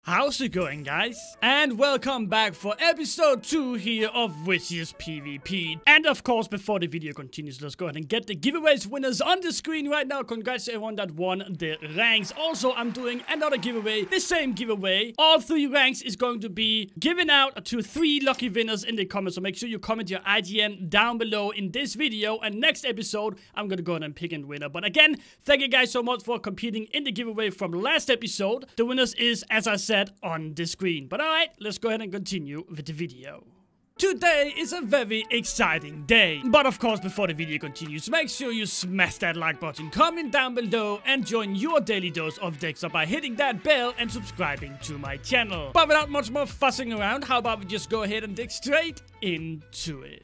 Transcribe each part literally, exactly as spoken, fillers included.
How's it going, guys? And welcome back for episode two here of Witches PvP. And of course, before the video continues, let's go ahead and get the giveaways winners on the screen right now. Congrats to everyone that won the ranks. Also, I'm doing another giveaway, the same giveaway. All three ranks is going to be given out to three lucky winners in the comments. So make sure you comment your I G N down below in this video. And next episode, I'm gonna go ahead and pick a winner. But again, thank you guys so much for competing in the giveaway from last episode. The winners is, as I said, on the screen. But alright, let's go ahead and continue with the video. Today is a very exciting day. But of course, before the video continues, make sure you smash that like button, comment down below, and join your daily dose of Dexter by hitting that bell and subscribing to my channel. But without much more fussing around, how about we just go ahead and dig straight into it.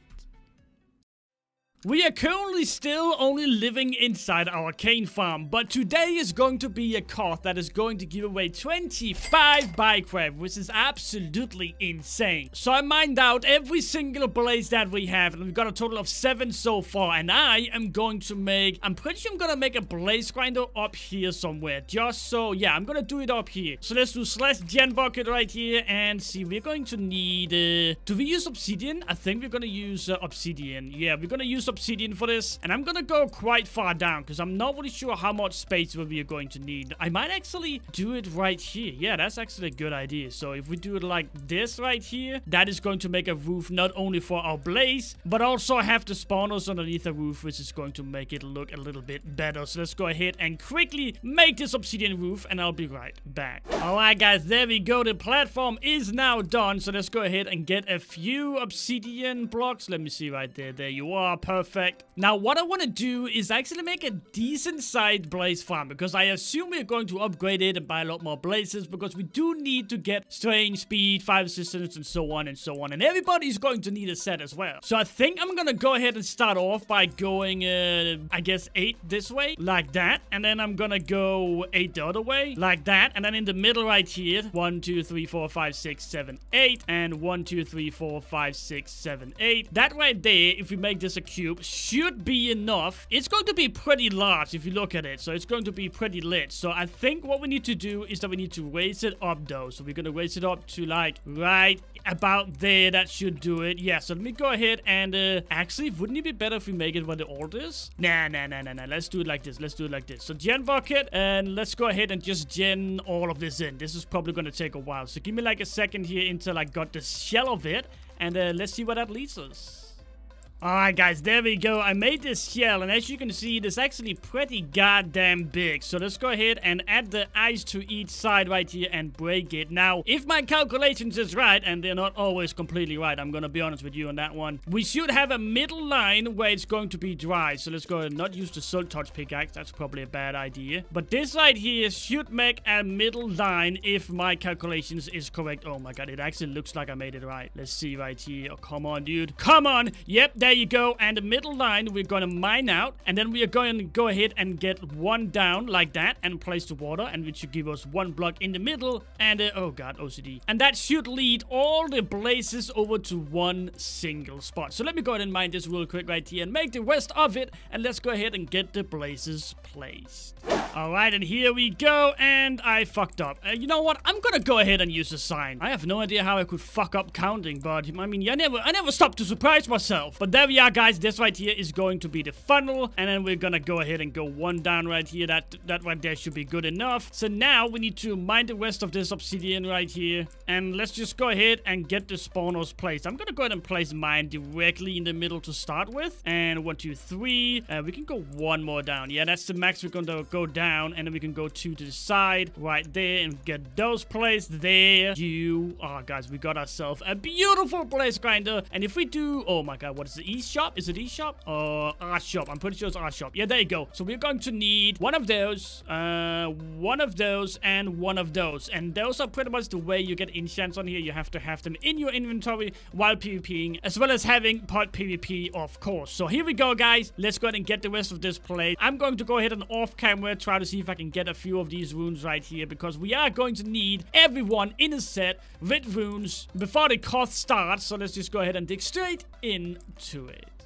We are currently still only living inside our cane farm, but today is going to be a card that is going to give away twenty-five Minecraft, which is absolutely insane. So I mined out every single blaze that we have, and we've got a total of seven so far, and I am going to make, I'm pretty sure I'm gonna make a blaze grinder up here somewhere, just so, yeah, I'm gonna do it up here. So let's do slash gen bucket right here, and see, we're going to need, uh, do we use obsidian? I think we're gonna use uh, obsidian. Yeah, we're gonna use obsidian for this, and I'm gonna go quite far down because I'm not really sure how much space we are going to need. I might actually do it right here. Yeah, that's actually a good idea. So if we do it like this right here, that is going to make a roof not only for our blaze, but also have the spawners underneath the roof, which is going to make it look a little bit better. So let's go ahead and quickly make this obsidian roof, and I'll be right back. All right, guys, there we go. The platform is now done. So let's go ahead and get a few obsidian blocks. Let me see right there. There you are. Perfect. Now, what I want to do is actually make a decent-sized blaze farm, because I assume we're going to upgrade it and buy a lot more blazes, because we do need to get strange, speed, fire resistance, and so on and so on. And everybody's going to need a set as well. So I think I'm going to go ahead and start off by going, uh, I guess, eight this way, like that. And then I'm going to go eight the other way, like that. And then in the middle right here, one, two, three, four, five, six, seven, eight. And one, two, three, four, five, six, seven, eight. That right there, if we make this a cube, should be enough. It's going to be pretty large if you look at it, so it's going to be pretty lit. So I think what we need to do is that we need to raise it up though. So we're gonna raise it up to like right about there. That should do it. Yeah, so let me go ahead and uh actually, wouldn't it be better if we make it where the alt is? Nah, nah, nah, nah, nah. Let's do it like this. Let's do it like this. So gen bucket, and let's go ahead and just gen all of this in. This is probably gonna take a while, so give me like a second here until I got the shell of it, and uh, let's see where that leads us. Alright, guys, there we go. I made this shell, and as you can see, it's actually pretty goddamn big. So let's go ahead and add the ice to each side right here and break it. Now, if my calculations is right, and they're not always completely right, I'm gonna be honest with you on that one, we should have a middle line where it's going to be dry. So let's go ahead and not use the soul touch pickaxe. That's probably a bad idea. But this right here should make a middle line if my calculations is correct. Oh my god, it actually looks like I made it right. Let's see right here. Oh, come on, dude. Come on. Yep, there There you go. And the middle line we're going to mine out, and then we are going to go ahead and get one down like that and place the water, and which should give us one block in the middle, and uh, oh god, O C D, and that should lead all the blazes over to one single spot. So let me go ahead and mine this real quick right here and make the rest of it, and let's go ahead and get the blazes placed. All right, and here we go, and I fucked up. Uh, you know what? I'm gonna go ahead and use a sign. I have no idea how I could fuck up counting, but I mean, I never, I never stopped to surprise myself. But there we are, guys. This right here is going to be the funnel, and then we're gonna go ahead and go one down right here. That that right there should be good enough. So now we need to mine the rest of this obsidian right here, and let's just go ahead and get the spawners placed. I'm gonna go ahead and place mine directly in the middle to start with, and one, two, three. Uh, we can go one more down. Yeah, that's the max we're gonna go down. Down, and then we can go two to the side right there and get those placed there. You are, oh, guys, we got ourselves a beautiful blaze grinder. And if we do, oh my god, what is the E shop? Is it E shop or R shop? I'm pretty sure it's R shop. Yeah, there you go. So we're going to need one of those, uh, one of those, and one of those. And those are pretty much the way you get enchants on here. You have to have them in your inventory while PvPing, as well as having pod PvP, of course. So here we go, guys. Let's go ahead and get the rest of this plate. I'm going to go ahead and off camera try to see if I can get a few of these runes right here, because we are going to need everyone in a set with runes before the cost starts. So let's just go ahead and dig straight into it.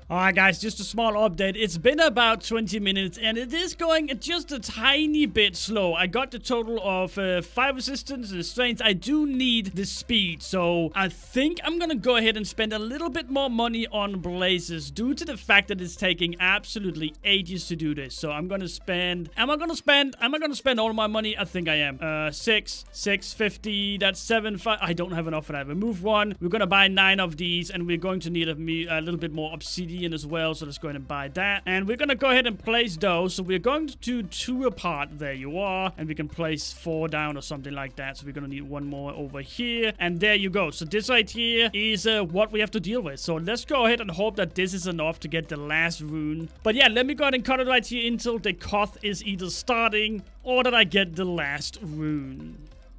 Alright guys, just a small update. It's been about twenty minutes and it is going just a tiny bit slow. I got the total of uh, five resistance and strength. I do need the speed, so I think I'm gonna go ahead and spend a little bit more money on blazes due to the fact that it's taking absolutely ages to do this. So I'm gonna spend, am I gonna spend, am I gonna spend all my money? I think I am. Uh, six, six fifty, that's seven, five. I don't have enough for that. Remove one. We're gonna buy nine of these and we're going to need a, a little bit more obsidian as well, so let's go ahead and buy that. And we're gonna go ahead and place those. So we're going to do two apart. There you are. And we can place four down or something like that. So we're gonna need one more over here. And there you go. So this right here is uh, what we have to deal with. So let's go ahead and hope that this is enough to get the last rune. But yeah, let me go ahead and cut it right here until the Koth is either starting or that I get the last rune.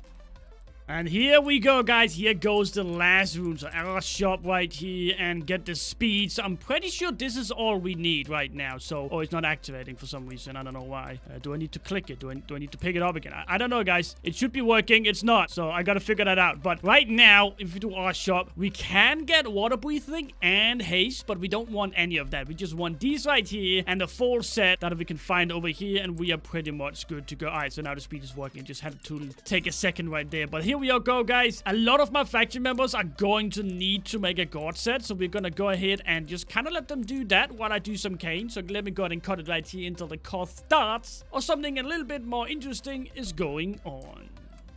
And here we go, guys. Here goes the last rune. So our shop right here and get the speed. So I'm pretty sure this is all we need right now. So, oh, it's not activating for some reason. I don't know why. Uh, do I need to click it? Do I, do I need to pick it up again? I, I don't know, guys. It should be working. It's not. So I got to figure that out. But right now, if we do our shop, we can get water breathing and haste, but we don't want any of that. We just want these right here and the full set that we can find over here. And we are pretty much good to go. All right, so now the speed is working. Just had to take a second right there. But here we are, go, guys. A lot of my faction members are going to need to make a god set, so we're gonna go ahead and just kind of let them do that while I do some cane. So let me go ahead and cut it right here until the Koth starts, or something a little bit more interesting is going on.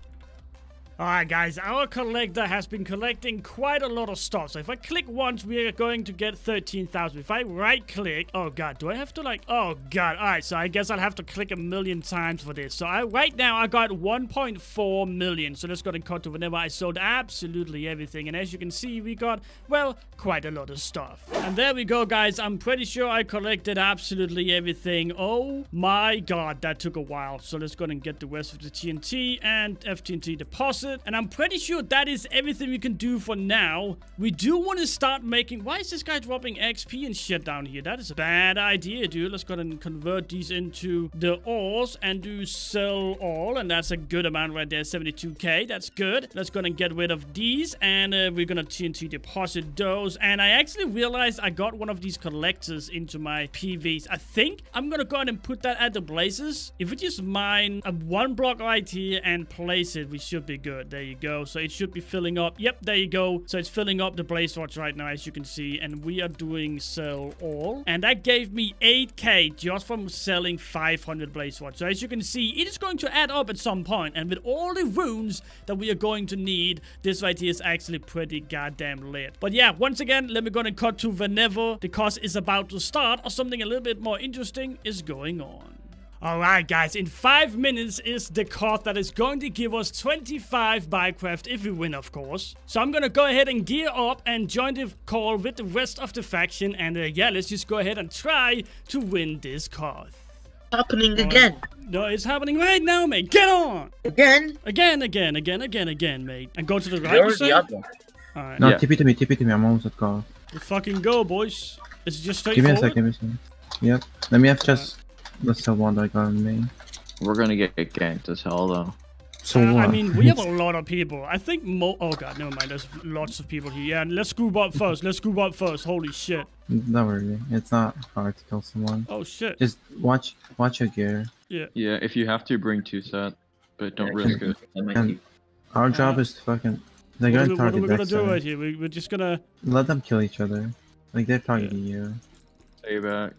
Alright guys, our collector has been collecting quite a lot of stuff. So if I click once, we are going to get thirteen thousand. If I right click, oh god, do I have to like, oh god. Alright, so I guess I'll have to click a million times for this. So I right now I got one point four million. So let's go and cut to whenever I sold absolutely everything. And as you can see, we got, well, quite a lot of stuff. And there we go, guys. I'm pretty sure I collected absolutely everything. Oh my god, that took a while. So let's go and get the rest of the T N T and F T N T deposit. And I'm pretty sure that is everything we can do for now. We do want to start making... Why is this guy dropping X P and shit down here? That is a bad idea, dude. Let's go ahead and convert these into the ores and do sell all. And that's a good amount right there. seventy-two K. That's good. Let's go ahead and get rid of these. And uh, we're going to T N T deposit those. And I actually realized I got one of these collectors into my P Vs. I think I'm going to go ahead and put that at the blazes. If we just mine a one block right here and place it, we should be good. There you go. So it should be filling up. Yep, there you go. So it's filling up the blaze rods right now, as you can see. And we are doing sell all. And that gave me eight K just from selling five hundred blaze rods. So as you can see, it is going to add up at some point. And with all the runes that we are going to need, this right here is actually pretty goddamn lit. But yeah, once again, let me go and cut to whenever the cost is about to start or something a little bit more interesting is going on. Alright guys, in five minutes is the Koth that is going to give us twenty-five Bycraft if we win, of course. So I'm gonna go ahead and gear up and join the call with the rest of the faction. And uh, yeah, let's just go ahead and try to win this Koth. Happening again. No, it's happening right now, mate. Get on! Again? Again, again, again, again, again, mate. And go to the right, you say? Alright. No, Yeah. T P to me, T P to me. I'm almost at Koth. Let's fucking go, boys. It's just Give me a straightforward. sec, give me a sec. Yep. Let me have just... That's the one that I got on me. We're gonna get ganked as hell, though. So Uh, what? I mean, we have a lot of people. I think mo- Oh god, never mind. There's lots of people here. Yeah, let's scoop up first. Let's scoop up first. Holy shit. Don't worry. It's not hard to kill someone. Oh shit. Just watch watch your gear. Yeah. Yeah, if you have to, bring two set, but don't risk it. And our job is to fucking... They're What are, gonna we, what are target we gonna Dexter. do right here? We, we're just gonna... Let them kill each other. Like, they're targeting you. Stay back.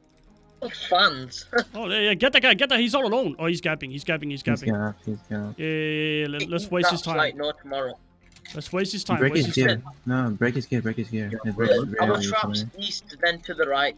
Fans. Oh, yeah, yeah, get that guy. Get that. He's all alone. Oh, he's gapping. He's gapping. He's He's gapping. gapped, he's gapped. Yeah, yeah, yeah. Let, let's waste his time. Like no tomorrow. Let's waste his time. Break Waste his his gear. time. No, break his gear, break his gear. It breaks Our really traps easily. east, then to the right.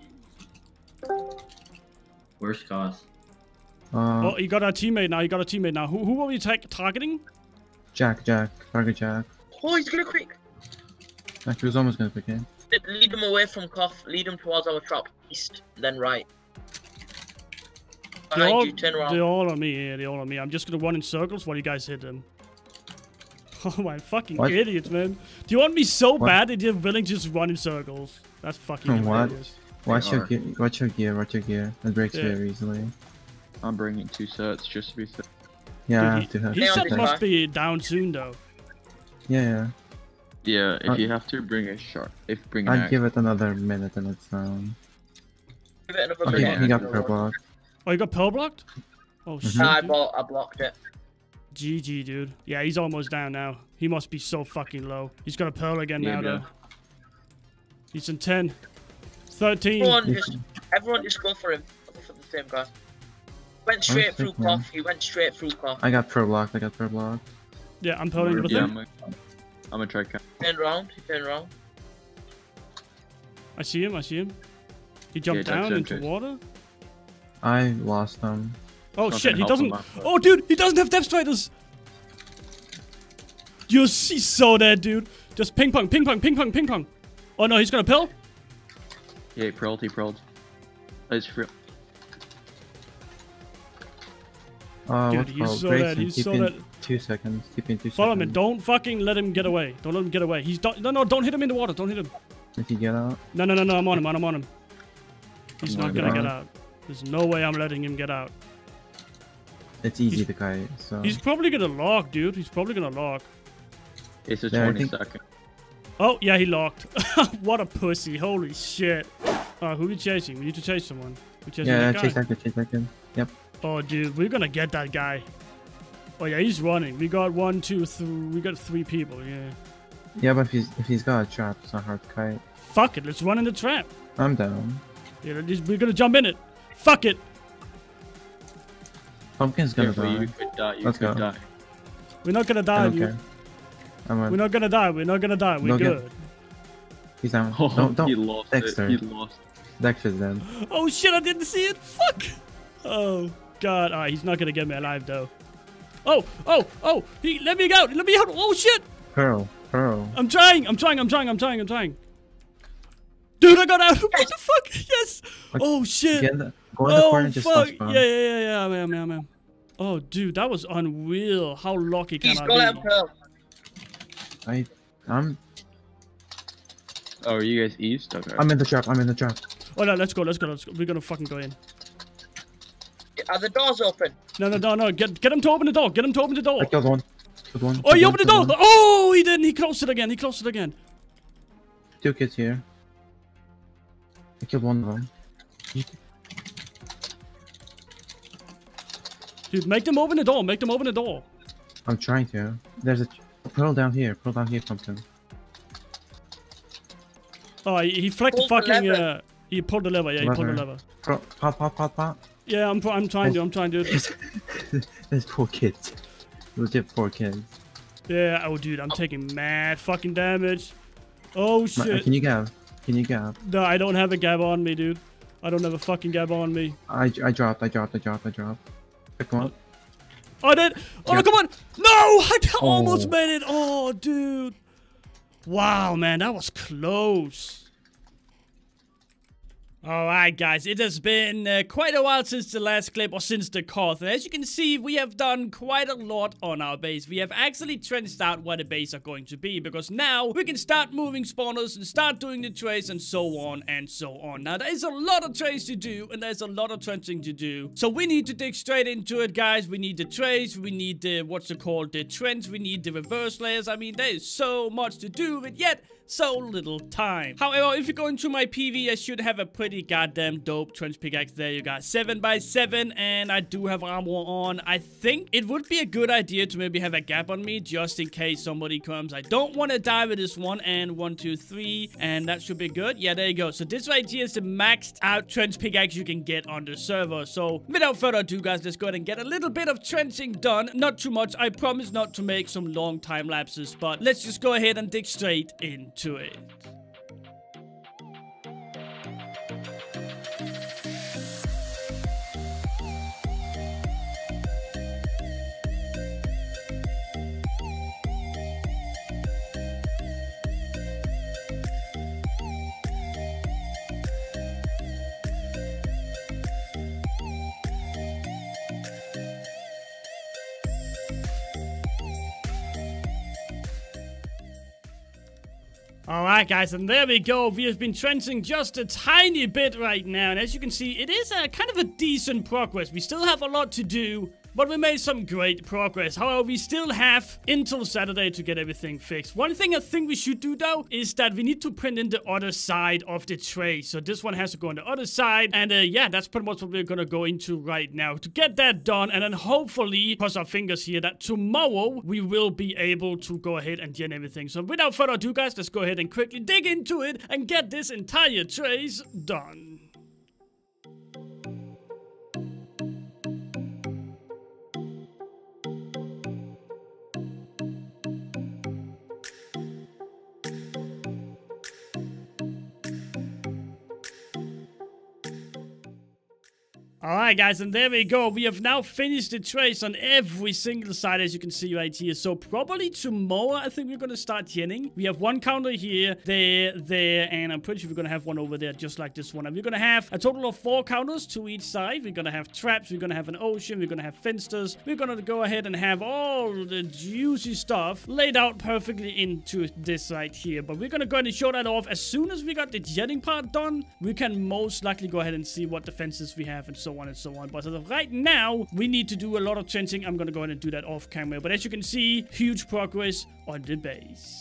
Where's Koth? Uh, Oh, he got a teammate now. He got a teammate now. Who, who are we ta targeting? Jack, Jack. Target Jack. Oh, he's gonna quick. Jack, he was almost gonna pick him. Lead him away from Koth. Lead him towards our trap. East, then right. They're Behind all, you, turn they're around. all on me. Yeah, they're all on me. I'm just gonna run in circles while you guys hit them. Oh my fucking What? idiots, man. Do you want me so What? bad that you're willing to just run in circles? That's fucking What? hilarious. Watch your are. gear, watch your gear, watch your gear. It breaks Yeah. very easily. I'm bringing two sets just to be safe. Yeah, I Dude, have to have His Stay on set this must path. be down soon, though. Yeah, yeah. Yeah, if Uh, you have to bring a shark, if bring an I'd axe. give it another minute and it's down. Give it another Okay, minute. he got pearl blocked. Oh, you got pearl blocked? Oh, shit. Nah, I, dude. bought, I blocked it. G G, dude. Yeah, he's almost down now. He must be so fucking low. He's got a pearl again Yeah, now, bro. though. He's in ten. thirteen. Everyone just, everyone just go for him. Go for the same guy. Went straight through sick, man. Koth. He went straight through Koth. I got pearl blocked. I got pearl blocked. Yeah, I'm pearling with Yeah, him. I'm gonna, I'm gonna try. Count. Turned around. He turned around. I see him, I see him. He jumped Yeah, down jump, into jump, water. I lost him. Oh Okay, shit, he help doesn't. him out, bro. Oh dude, he doesn't have depth striders. Yes, he's so dead, dude. Just ping pong, ping pong, ping pong, ping pong. Oh no, he's gonna pill. Yeah, he pearled, he pearled. It's real. Oh, Dude, what he's pearl? so Grayson, dead, he's keep so in dead. two seconds. Keep in two Follow seconds. him. Don't fucking let him get away. Don't let him get away. He's do no, no. Don't hit him in the water. Don't hit him. If you get out. No, no, no, no. I'm on him. I'm on him. He's I'm not on gonna him. get out. There's no way I'm letting him get out. It's easy He's- to kite, so. He's probably gonna lock, dude. He's probably gonna lock. It's a Yeah, I twenty think- second. Oh yeah, he locked. What a pussy. Holy shit. Uh, who are we chasing? We need to chase someone. We chasing Yeah, that guy? chase that kid, chase that kid. Yep. Oh, dude, we're gonna get that guy. Oh yeah, he's running. We got one, two, three. We got three people. Yeah. Yeah, but if he's if he's got a trap, it's not hard to kite. Fuck it. Let's run in the trap. I'm down. Yeah, let's- we're gonna jump in it. Fuck it. Pumpkin's gonna Careful, you die. could die. You Let's could go. die. We're not gonna I die, don't dude. care. I'm We're on. not gonna die. We're not gonna die. We're Don't get- good. He's down. Oh, don't he don't. lost Dexter. it. He lost. Dexter's dead. Oh shit! I didn't see it. Fuck. Oh god. Alright, he's not gonna get me alive though. Oh, oh, oh! He let me out. Let me out. Oh shit! Pearl. Pearl. I'm trying. I'm trying. I'm trying. I'm trying. I'm trying. Dude, I got out. What the fuck? Yes. Like, Oh shit. Get in the, go in the corner Oh and just fuck! spawn. Yeah, yeah, yeah, yeah, man, man, man. Oh, dude, that was unreal. How lucky can He's I got be? him pearl. I I'm Oh, are you guys east? Okay. I'm in the trap. I'm in the trap. Oh no, let's go, let's go, let's go. We're gonna fucking go in. Are the doors open? No, no, no, no. Get, get him to open the door. Get him to open the door. I killed one. Killed one. Oh, he killed opened the one, door. killed one. Oh, he didn't. He closed it again. He closed it again. Two kids here. I killed one of them. Dude, make them open the door. Make them open the door. I'm trying to. There's a pearl down here. Pearl down here, pumpkin. Oh, he, he flicked the Pull the fucking. lever. Uh, he pulled the lever. Yeah, he pulled the Lever. lever. Pearl, pop, pop, pop, pop. Yeah, I'm, I'm trying to. I'm trying to. There's four kids. Legit four kids. Yeah. Oh, dude, I'm taking mad fucking damage. Oh Ma- shit. Can you gab? Can you gab? No, I don't have a gab on me, dude. I don't have a fucking gab on me. I, I dropped, I dropped, I dropped, I dropped. Pick one. Oh, I did. Oh, Yeah. no, come on. No, I d- Oh. almost made it. Oh, dude. Wow, man, that was close. Alright guys, it has been uh, quite a while since the last clip, or since the Koth. And as you can see, we have done quite a lot on our base. We have actually trenched out where the base are going to be, because now we can start moving spawners and start doing the trays and so on and so on. Now there is a lot of trays to do, and there's a lot of trenching to do. So we need to dig straight into it, guys. We need the trays, we need the, what's it called, the trench, we need the reverse layers. I mean, there is so much to do, but yet so little time. However, if you go into my P V, I should have a pretty goddamn dope trench pickaxe there. You got seven by seven, and I do have armor on. I think it would be a good idea to maybe have a gap on me, just in case somebody comes. I don't want to die with this one, and one, two, three, and that should be good. Yeah, there you go. So this right here is the maxed out trench pickaxe you can get on the server. So without further ado, guys, let's go ahead and get a little bit of trenching done. Not too much. I promise not to make some long time lapses, but let's just go ahead and dig straight in. To it. Alright guys, and there we go. We have been trenching just a tiny bit right now, and as you can see, it is a kind of a decent progress. We still have a lot to do, but we made some great progress. However, we still have until Saturday to get everything fixed. One thing I think we should do though is that we need to print in the other side of the tray. So this one has to go on the other side, and uh, yeah, that's pretty much what we're gonna go into right now to get that done. And then hopefully, cross our fingers here, that tomorrow we will be able to go ahead and gen everything. So without further ado, guys, let's go ahead and quickly dig into it and get this entire trace done. Alright guys, and there we go. We have now finished the trace on every single side, as you can see right here. So probably tomorrow, I think we're going to start genning. We have one counter here, there, there, and I'm pretty sure we're going to have one over there, just like this one. And we're going to have a total of four counters to each side. We're going to have traps, we're going to have an ocean, we're going to have finsters. We're going to go ahead and have all the juicy stuff laid out perfectly into this right here. But we're going to go ahead and show that off. As soon as we got the genning part done, we can most likely go ahead and see what defenses we have and so on and so on. But as of right now, we need to do a lot of trenching. I'm gonna go ahead and do that off camera. But as you can see, huge progress on the base.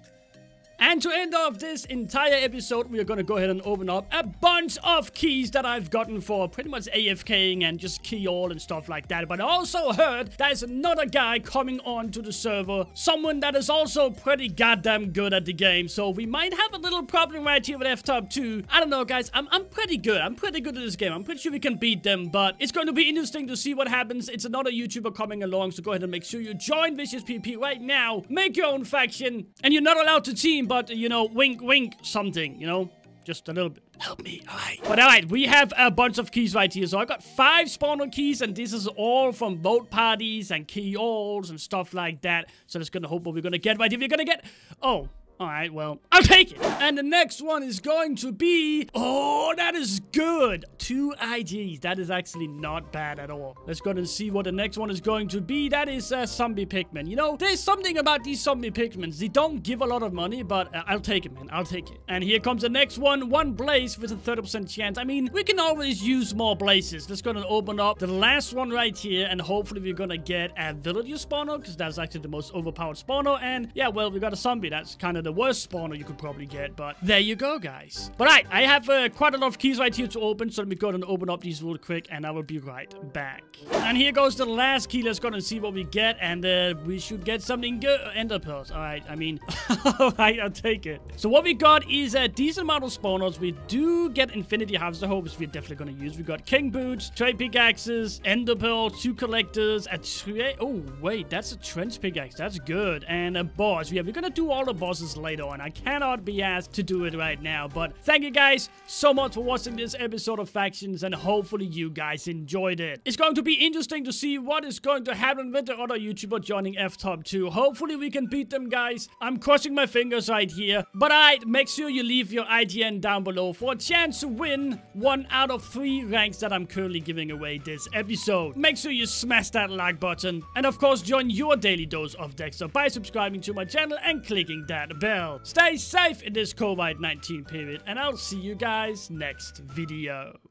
And to end off this entire episode, we are going to go ahead and open up a bunch of keys that I've gotten for pretty much AFKing and just key all and stuff like that. But I also heard there's another guy coming on to the server, someone that is also pretty goddamn good at the game. So we might have a little problem right here with F top two. I don't know, guys. I'm, I'm pretty good. I'm pretty good at this game. I'm pretty sure we can beat them, but it's going to be interesting to see what happens. It's another YouTuber coming along, so go ahead and make sure you join Vicious P P right now. Make your own faction, and you're not allowed to team, but, you know, wink, wink, something, you know, just a little bit. Help me, alright. But alright, we have a bunch of keys right here. So I got five spawner keys, and this is all from vote parties and key alls and stuff like that. So let's gonna hope what we're gonna get right here. We're gonna get, oh. Alright, well, I'll take it. And the next one is going to be... Oh, that is good. Two I Gs. That is actually not bad at all. Let's go and see what the next one is going to be. That is uh, zombie pigmen. You know, there's something about these zombie pigmen. They don't give a lot of money, but uh, I'll take it, man. I'll take it. And here comes the next one. One blaze with a thirty percent chance. I mean, we can always use more blazes. Let's go and open up the last one right here. And hopefully we're going to get a villager spawner, because that's actually the most overpowered spawner. And yeah, well, we got a zombie. That's kind of the worst spawner you could probably get, but there you go, guys. But right, I have uh, quite a lot of keys right here to open, so let me go and open up these real quick, and I will be right back. And here goes the last key. Let's go and see what we get, and uh, we should get something good. Ender pearls. All right, I mean, all right, I'll take it. So what we got is a decent amount of spawners. We do get infinity harvester hoe, which we're definitely going to use. We got king boots, trade pickaxes, ender pearls, two collectors, a trade. Oh wait, that's a trench pickaxe. That's good, and a boss. Yeah, we're gonna do all the bosses later on. I cannot be asked to do it right now, but thank you guys so much for watching this episode of Factions, and hopefully you guys enjoyed it. It's going to be interesting to see what is going to happen with the other YouTuber joining F top two. Hopefully we can beat them, guys. I'm crossing my fingers right here, but alright, make sure you leave your I G N down below for a chance to win one out of three ranks that I'm currently giving away this episode. Make sure you smash that like button, and of course join your daily dose of Dexter by subscribing to my channel and clicking that bell. Stay safe in this COVID nineteen period, and I'll see you guys next video.